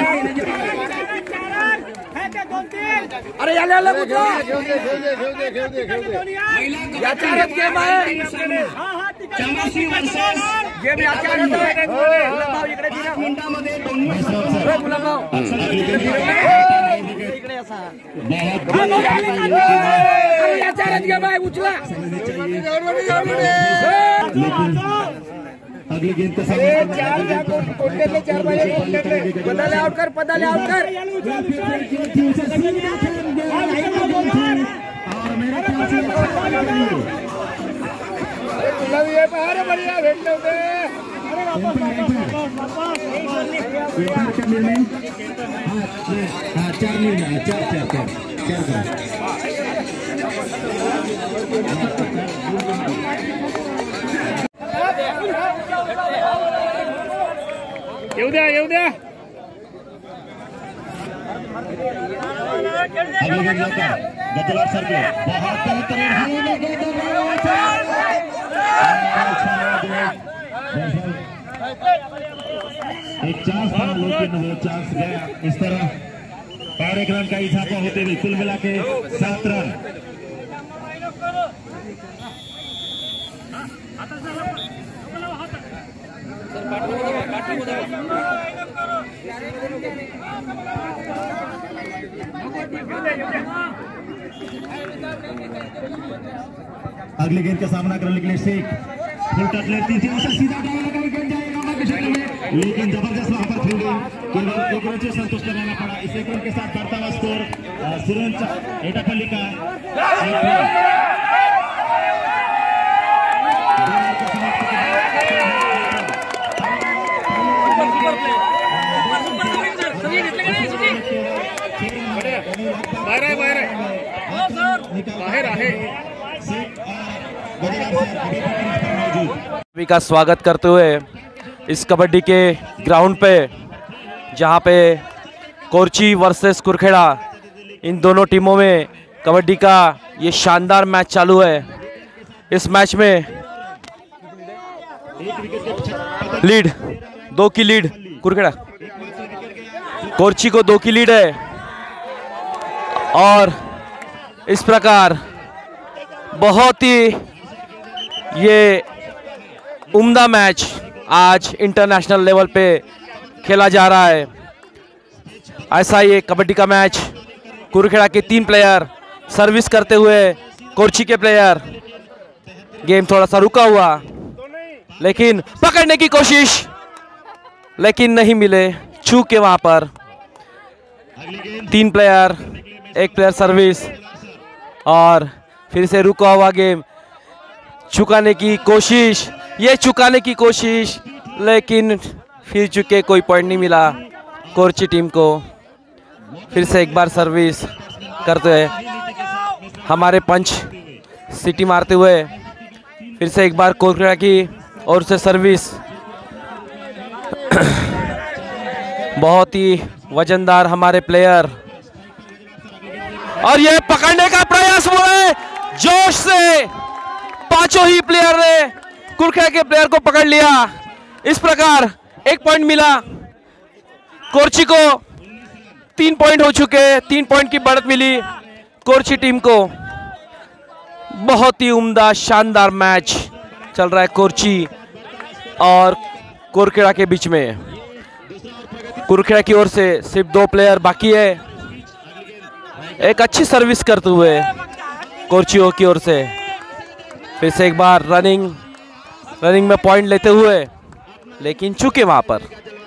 अरे याला कुठला याच्यावरच गेम आहे. गेम याच्यावरच आहे. इकडे इकडे असा याच्यावरच गेम आहे. उचला अगली गेंद का पदाले आउट कर. पदाले आउट कर. बढ़िया भेटले होते. येऊ द्या येऊ द्या. गजलार सरके बहुत एक चांस था लेकिन वो चांस गया. इस तरह और एक रन का इजाफा होते हुए कुल मिला के 7 रन. अगली गेंद का सामना करने के लिए शेख फुल टच लेती थी. सीधा लेकिन जबरदस्त वहां पर फील्डिंग. केवल एक रन से संतुष्ट रहना पड़ा. इस एक रन के साथ बढ़ता हुआ स्कोर सुरेंद्र एटापल्ली का. सभी का स्वागत करते हुए इस कबड्डी के ग्राउंड पे, जहां पे कोरची वर्सेस कुरखेड़ा, इन दोनों टीमों में कबड्डी का ये शानदार मैच चालू है. इस मैच में लीड 2 की लीड कुरखेड़ा, कोरची को 2 की लीड है. और इस प्रकार बहुत ही ये उम्दा मैच आज इंटरनेशनल लेवल पे खेला जा रहा है. ऐसा ये कबड्डी का मैच, कुरखेड़ा के 3 प्लेयर सर्विस करते हुए कोरची के प्लेयर. गेम थोड़ा सा रुका हुआ, लेकिन पकड़ने की कोशिश, लेकिन नहीं मिले, छू के वहां पर 3 प्लेयर, 1 प्लेयर सर्विस. और फिर से रुका हुआ गेम, चुकाने की कोशिश, ये चुकाने की कोशिश, लेकिन फिर चुके कोई पॉइंट नहीं मिला कोरची टीम को. फिर से एक बार सर्विस करते हुए हमारे पंच सीटी मारते हुए फिर से एक बार कुरखेड़ा की ओर से सर्विस. बहुत ही वजनदार हमारे प्लेयर, और ये पकड़ने का प्रयास हुआ है जोश से. पांचों ही प्लेयर ने कुरखेड़ा के प्लेयर को पकड़ लिया. इस प्रकार 1 पॉइंट मिला कोरची को. 3 पॉइंट हो चुके, 3 पॉइंट की बढ़त मिली कोरची टीम को. बहुत ही उम्दा शानदार मैच चल रहा है कोरची और कुरखेड़ा के बीच में. कुरखेड़ा की ओर से सिर्फ 2 प्लेयर बाकी है. एक अच्छी सर्विस करते हुए कोरची की ओर से फिर से एक बार रनिंग में पॉइंट लेते हुए, लेकिन चुके वहां पर.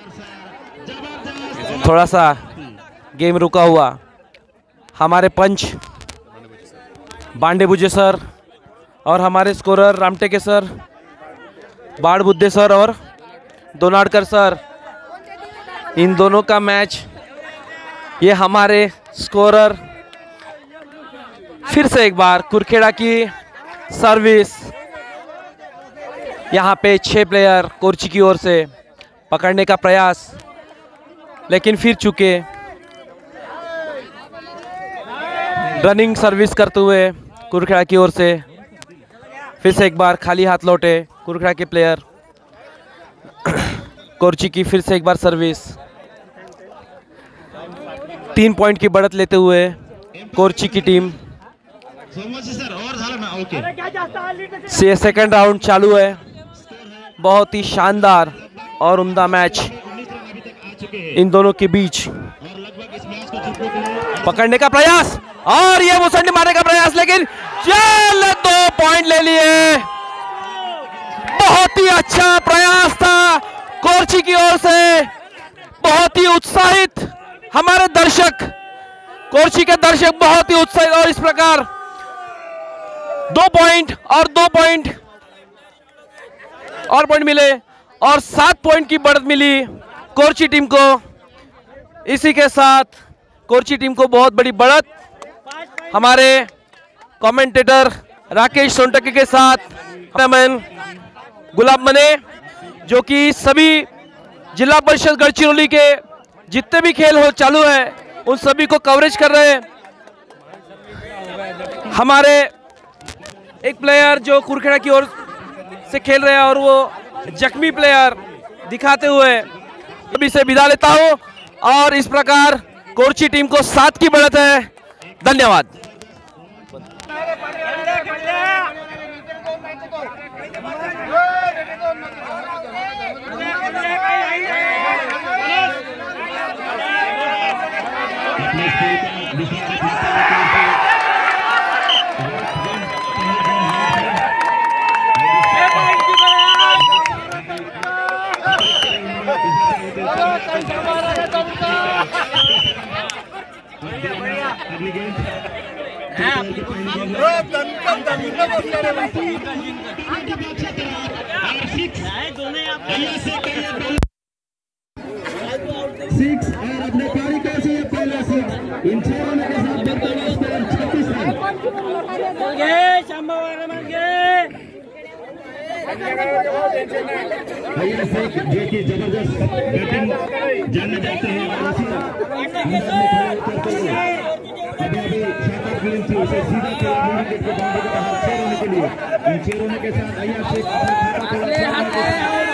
थोड़ा सा गेम रुका हुआ. हमारे पंच बांडे बुजे सर और हमारे स्कोरर रामटेके सर, बाड़ बुद्धे सर और दोनाडकर सर, इन दोनों का मैच. ये हमारे स्कोरर. फिर से एक बार कुरखेड़ा की सर्विस. यहाँ पे 6 प्लेयर कोरची की ओर से पकड़ने का प्रयास, लेकिन फिर चुके. रनिंग सर्विस करते हुए कुरखेड़ा की ओर से फिर से एक बार खाली हाथ लौटे कुरखेड़ा के प्लेयर. कोरची की फिर से एक बार सर्विस. 3 पॉइंट की बढ़त लेते हुए कोरची की टीम। सर और झालं ना, ओके। से सेकंड राउंड चालू है। बहुत ही शानदार और उम्दा मैच इन दोनों के बीच। पकड़ने का प्रयास और ये मुसंडी मारने का प्रयास, लेकिन चल 2 पॉइंट ले लिए। बहुत ही अच्छा प्रयास था कोरची की ओर से। बहुत ही उत्साहित हमारे दर्शक, कोरची के दर्शक बहुत ही उत्साहित। और इस प्रकार 2 पॉइंट और 2 पॉइंट और पॉइंट मिले और 7 पॉइंट की बढ़त मिली कोरची टीम को। इसी के साथ कोरची टीम को बहुत बड़ी बढ़त हमारे कमेंटेटर राकेश सोनटके के साथ गुलाब मने, जो कि सभी जिला परिषद गढ़चिरौली के जितने भी खेल हो चालू है उन सभी को कवरेज कर रहे हैं। हमारे एक प्लेयर जो कुरखेड़ा की ओर से खेल रहे हैं और वो जख्मी प्लेयर दिखाते हुए अभी से विदा लेता हूं। और इस प्रकार कोरची टीम को 7 की बढ़त है। धन्यवाद। सिक्स और अपने पारी का से ये पहला 6 इन 6 रनों के साथ बर्तानिया स्कोर 36 रन। भैया शेख जो कि जबरदस्त बैटिंग जानने जाते हैं अभी शाबाश गेंद थी उसे सीधा किया विकेट को बाउंड्री के बाहर 6 रनों के लिए। इन 6 रनों के साथ भैया शेख अपना खाता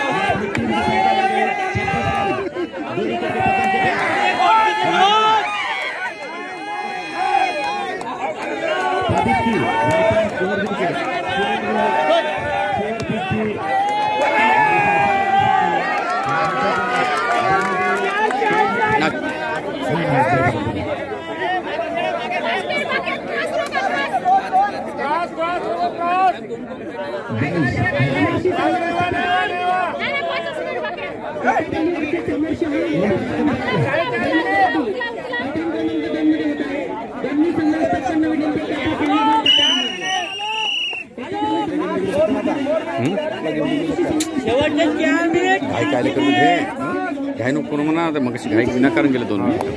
घाई काय करून घे घाई नको करू म्हणा मग घाई विनाकारण गेले 2 मिनिट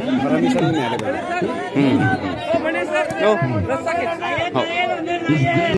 परमिशन नाही आले